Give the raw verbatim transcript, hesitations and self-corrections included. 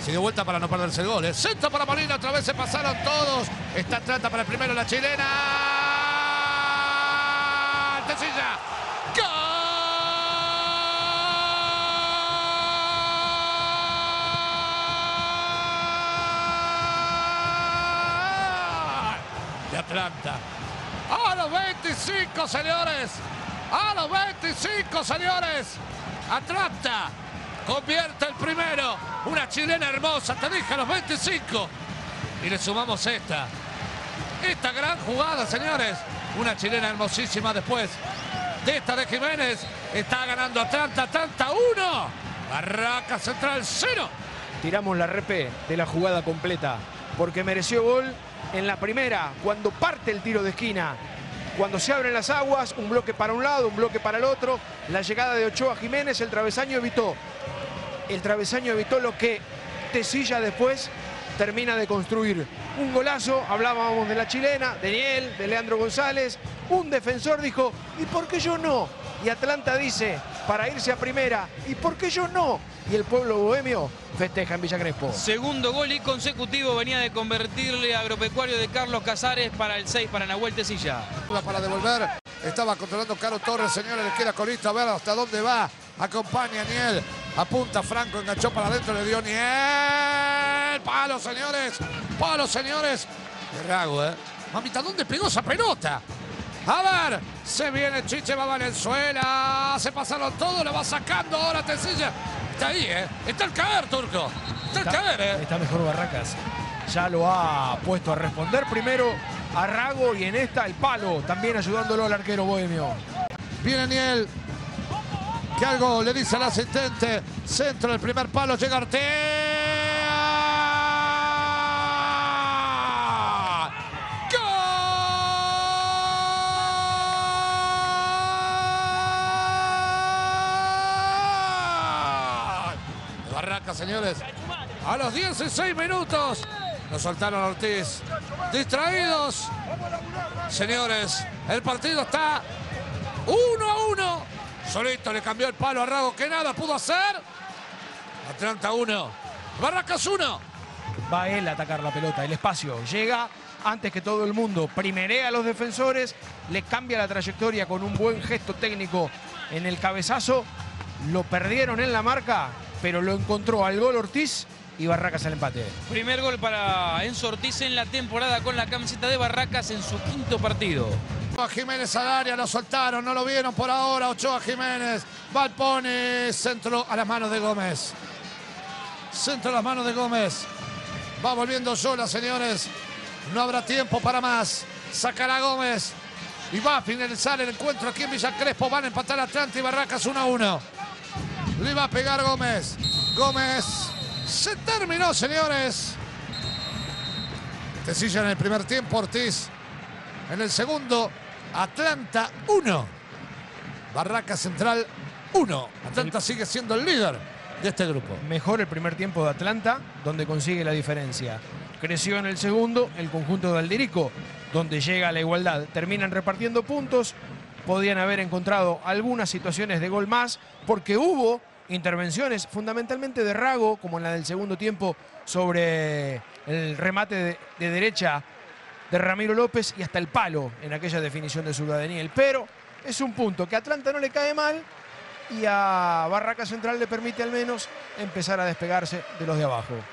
Se dio vuelta para no perderse el gol. ¿eh? Centro para Molina, otra vez se pasaron todos. Está Atlanta para el primero, la chilena. Tecilla. ¡Gol! De Atlanta. A los veinticinco, señores. A los veinticinco, señores. Atlanta convierte el primero. Una chilena hermosa, te dije, a los veinticinco. Y le sumamos esta. Esta gran jugada, señores. Una chilena hermosísima después de esta de Jiménez. Está ganando Atlanta. Atlanta uno. Barracas Central cero. Tiramos la repe de la jugada completa. Porque mereció gol en la primera, cuando parte el tiro de esquina. Cuando se abren las aguas, un bloque para un lado, un bloque para el otro. La llegada de Ochoa Jiménez, el travesaño evitó. El travesaño evitó lo que Tecilla después termina de construir. Un golazo, hablábamos de la chilena, de Niel, de Leandro González. Un defensor dijo, ¿y por qué yo no? Y Atlanta dice, para irse a primera, ¿y por qué yo no? Y el pueblo bohemio festeja en Villa Crespo. Segundo gol y consecutivo venía de convertirle a Agropecuario de Carlos Casares para el seis para Nahuel Tecilla. Para devolver, estaba controlando Caro Torres, señores, le queda colista, a ver hasta dónde va. Acompaña a Niel, apunta Franco, enganchó para adentro, le dio Niel. Palo, señores, palo, señores. Qué rago, ¿eh? Mamita, ¿dónde pegó esa pelota? A ver, se viene Chiche, va Valenzuela, se pasaron todos, lo va sacando ahora Tecilla. Está ahí, ¿eh? Está al caer, Turco. Está al caer, ¿eh? Está mejor Barracas. Ya lo ha puesto a responder primero a Rago y en esta el palo, también ayudándolo al arquero bohemio. Viene Niel, que algo le dice al asistente. Centro del primer palo, llega Artea. Barracas, señores, a los dieciséis minutos nos soltaron a Ortiz, distraídos, señores, el partido está uno a uno, solito le cambió el palo a Rago, que nada pudo hacer. Atlanta uno, Barracas uno. Va él a atacar la pelota, el espacio, llega antes que todo el mundo, primerea a los defensores, le cambia la trayectoria con un buen gesto técnico en el cabezazo, lo perdieron en la marca, pero lo encontró al gol Ortiz y Barracas al empate. Primer gol para Enzo Ortiz en la temporada con la camiseta de Barracas en su quinto partido. Ochoa Jiménez al área, lo soltaron, no lo vieron por ahora. Ochoa Jiménez, Valpone, centro a las manos de Gómez. Centro a las manos de Gómez. Va volviendo Yola, señores. No habrá tiempo para más. Sacará Gómez. Y va a finalizar el encuentro aquí en Villa Crespo. Van a empatar Atlanta y Barracas uno a uno. Le va a pegar Gómez. Gómez. Se terminó, señores. Tecilla en el primer tiempo. Ortiz en el segundo. Atlanta uno. Barracas Central uno. Atlanta sigue siendo el líder de este grupo. Mejor el primer tiempo de Atlanta, donde consigue la diferencia. Creció en el segundo el conjunto de Alderico, donde llega a la igualdad. Terminan repartiendo puntos. Podían haber encontrado algunas situaciones de gol más, porque hubo intervenciones fundamentalmente de Rago, como en la del segundo tiempo, sobre el remate de, de derecha de Ramiro López y hasta el palo en aquella definición de Zurda Daniel. Pero es un punto que a Atlanta no le cae mal y a Barracas Central le permite al menos empezar a despegarse de los de abajo.